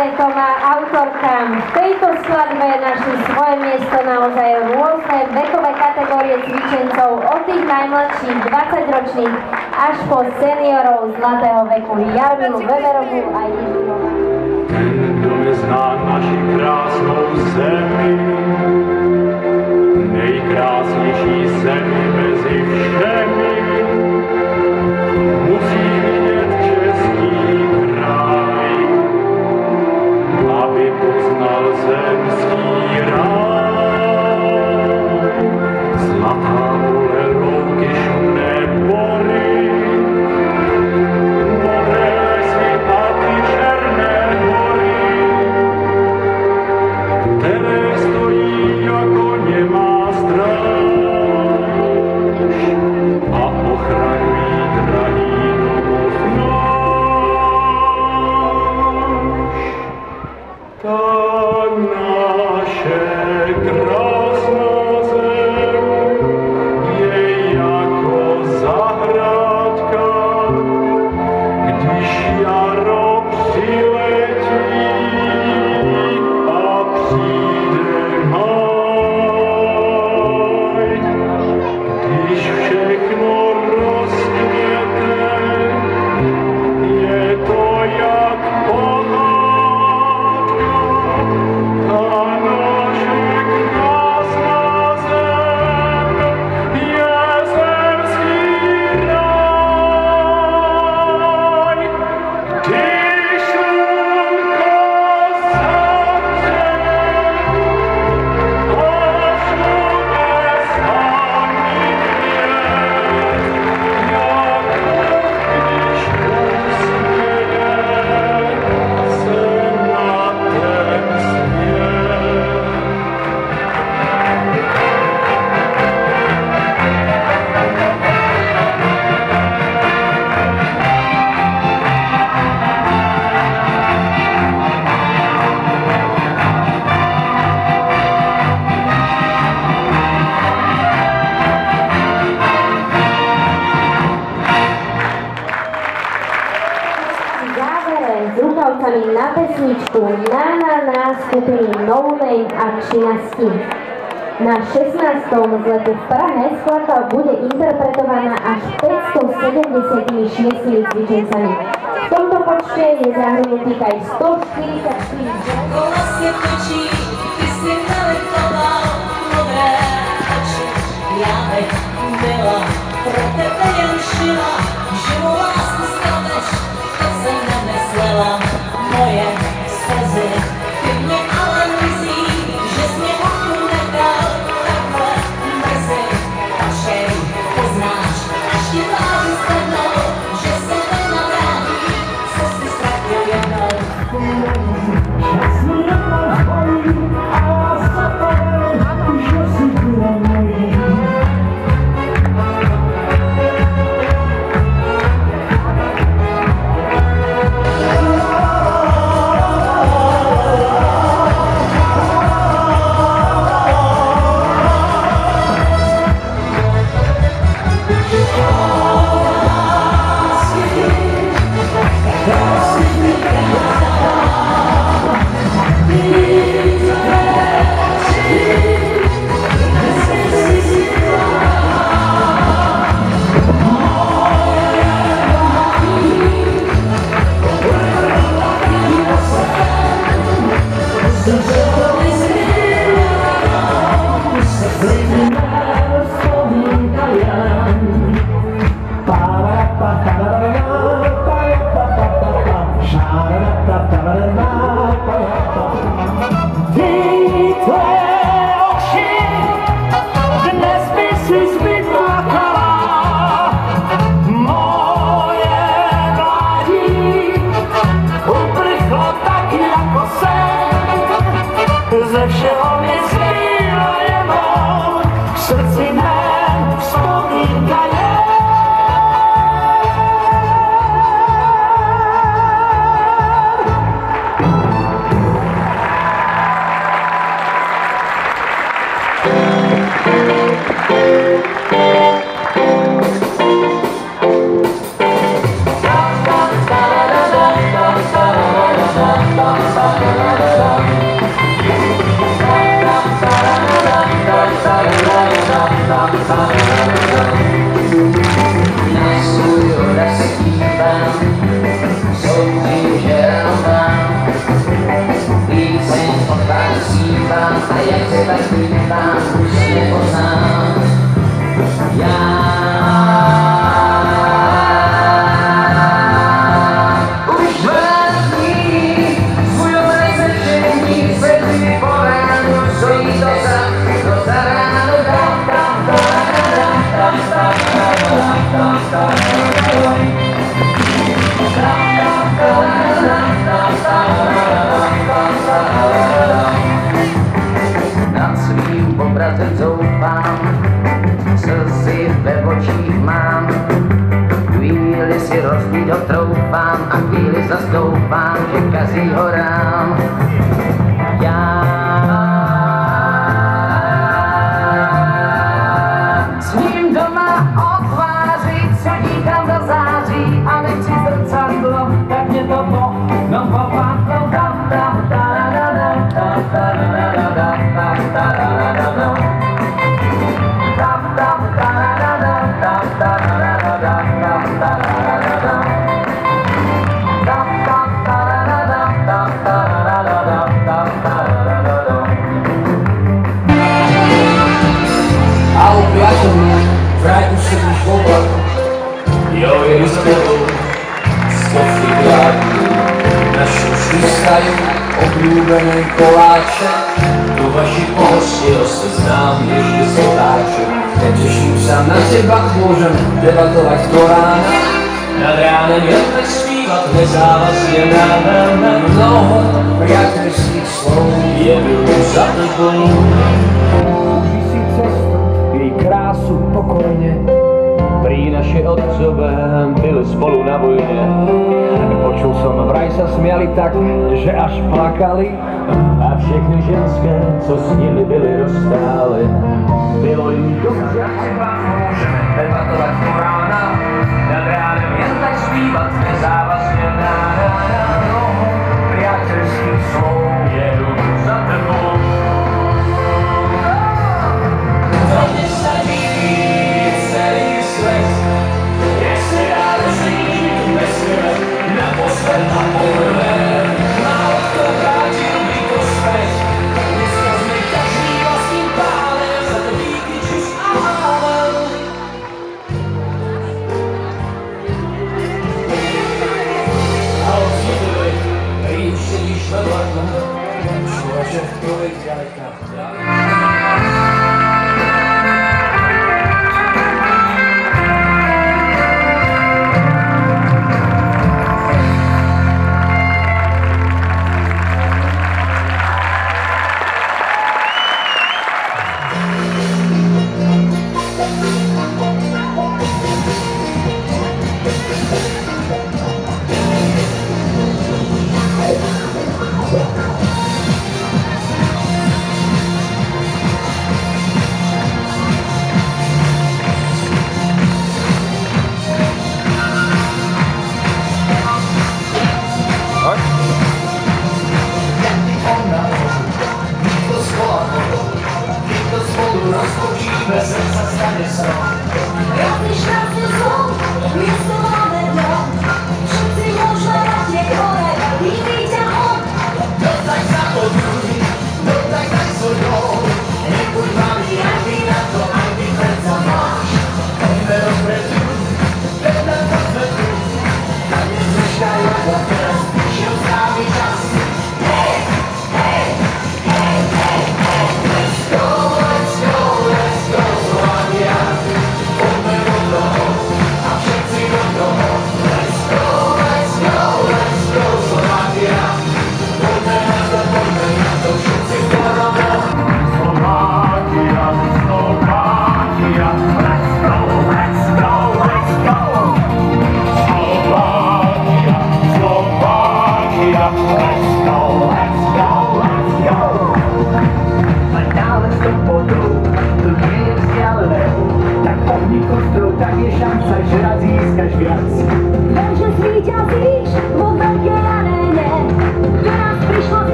interpretom a autorkám. V tejto skladbe našli svoje miesto naozaj rôzne vekové kategórie cvičencov, od tých najmladších 20-ročných až po seniorov zlatého veku Jarmilu Weberovú a Jiřího. Ten, kdo nezná naši krásnou zemi, nejkrásnější zemi mezi všemi, musí vidět český kraj, aby poznal zemský ráj. Zlatá pole, louky, šumné bory, modré lesy a ty černé hory, které stojí jako nemá stráž a ochraňují drahý domov náš. Ta naše krásná zem je jako zahrádka, když jaro přiletí a přijde máj. Když všechno rozkvěte, je to jak pohádka. Ta naše krásná zem je zemský ráj. Když slunko zavře, S rukavcami na pesničku Na na na skupiny No Name a Činasti. Na 16. zlete v Prahe skladba bude interpretovaná až 576 cvičencami. V tomto počte je zahrnutých aj 144 moje slzy, ty mě ale mrzí, že jsi mě ochu nechal takhle mrzí. Počkej, poznáš, až ti tváři spadnou, že se teď navrátí, co jsi ztratil jednou. Že jsi jednou zbaví a já zapadám, že jsi byla mojí. Rozsvíť ho troufám a chvíli zastoupám, že kazí ho rám. Já s ním doma o tváři, co díkám za září a nechci zrcadlo, tak mě to no popátlo, Ahoj priatelia, vraj už sedíš v oblaku. Jo, jedu s tebou, stovky krátku. Naši už chystajú obľúbené koláče. Tu vaši pohostinnosť znám ešte sotáče. Neteším sa na teba, môžem debatovať do rána. Nad ránem jen tak spívať nezávazne na mnoho priateľských slov. Jedu za tebou. Krásu pokojne. Pri naše otcové byli spolu na vojne. Počul som, vraj sa smiali tak, že až plakali. A všechny ženské, co s nimi byli rozstále. Bylo im dobře. Môžeme debatovať do rána. Nad ránem jen tak spívať nezávazne na mnoho priateľských slov. Jedu za tebou.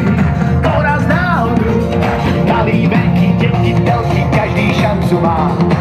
Každý šancu má.